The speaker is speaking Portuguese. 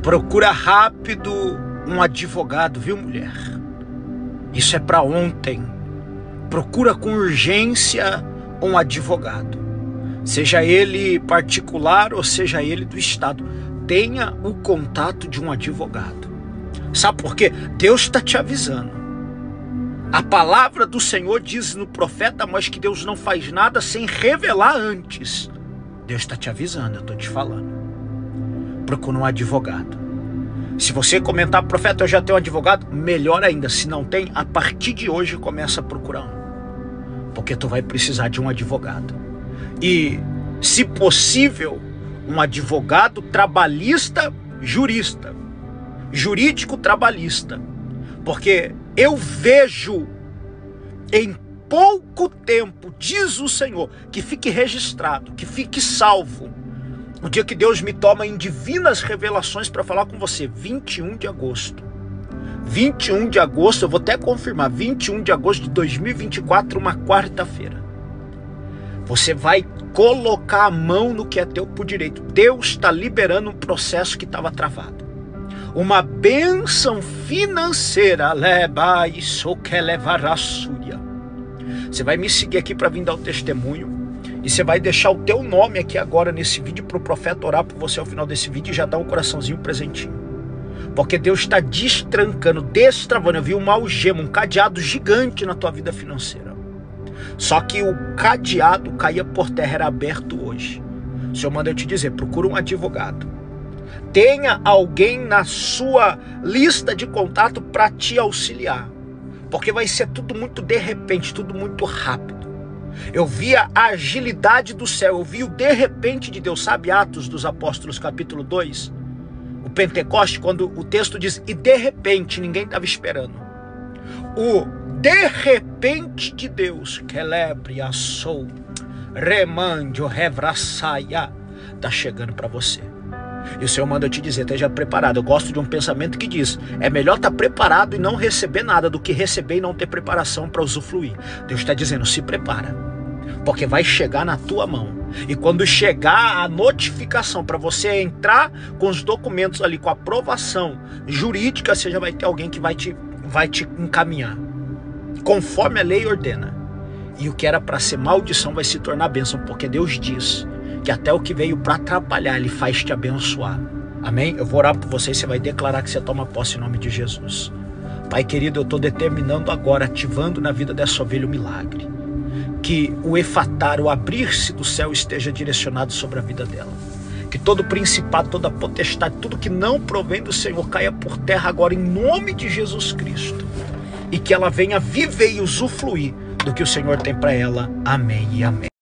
Procura rápido um advogado, viu, mulher? Isso é para ontem. Procura com urgência um advogado. Seja ele particular ou seja ele do Estado. Tenha o contato de um advogado. Sabe por quê? Deus está te avisando. A palavra do Senhor diz no profeta Amós que Deus não faz nada sem revelar antes. Deus está te avisando, eu estou te falando. Procura um advogado. Se você comentar, profeta, eu já tenho um advogado, melhor ainda. Se não tem, a partir de hoje começa a procurar um. Porque tu vai precisar de um advogado. E, se possível, um advogado trabalhista jurista. Jurídico trabalhista. Porque eu vejo em pouco tempo, diz o Senhor, que fique registrado, que fique salvo. O dia que Deus me toma em divinas revelações para falar com você, 21 de agosto. 21 de agosto, eu vou até confirmar, 21 de agosto de 2024, uma quarta-feira. Você vai colocar a mão no que é teu por direito. Deus está liberando um processo que estava travado. Uma bênção financeira. Você vai me seguir aqui para vir dar o testemunho. E você vai deixar o teu nome aqui agora nesse vídeo para o profeta orar por você ao final desse vídeo e já dar um coraçãozinho presentinho. Porque Deus está destrancando, destravando. Eu vi uma algema, um cadeado gigante na tua vida financeira. Só que o cadeado caía por terra, era aberto hoje. O Senhor manda eu te dizer, procura um advogado. Tenha alguém na sua lista de contato para te auxiliar. Porque vai ser tudo muito de repente, tudo muito rápido. Eu vi a agilidade do céu, eu vi o de repente de Deus, sabe Atos dos Apóstolos capítulo 2? O Pentecoste, quando o texto diz, e de repente, ninguém estava esperando. O de repente de Deus, quelebre a sou, remandio, revraçaia, está chegando para você. E o Senhor manda eu te dizer, esteja preparado. Eu gosto de um pensamento que diz, é melhor estar preparado e não receber nada do que receber e não ter preparação para usufruir. Deus está dizendo, se prepara, porque vai chegar na tua mão. E quando chegar a notificação para você entrar com os documentos ali, com a aprovação jurídica, você já vai ter alguém que vai te encaminhar, conforme a lei ordena. E o que era para ser maldição vai se tornar bênção, porque Deus diz que até o que veio para atrapalhar, Ele faz te abençoar. Amém? Eu vou orar por você e você vai declarar que você toma posse em nome de Jesus. Pai querido, eu estou determinando agora, ativando na vida dessa ovelha o milagre. Que o efatar, o abrir-se do céu esteja direcionado sobre a vida dela. Que todo principado, toda potestade, tudo que não provém do Senhor caia por terra agora em nome de Jesus Cristo. E que ela venha viver e usufruir do que o Senhor tem para ela. Amém e amém.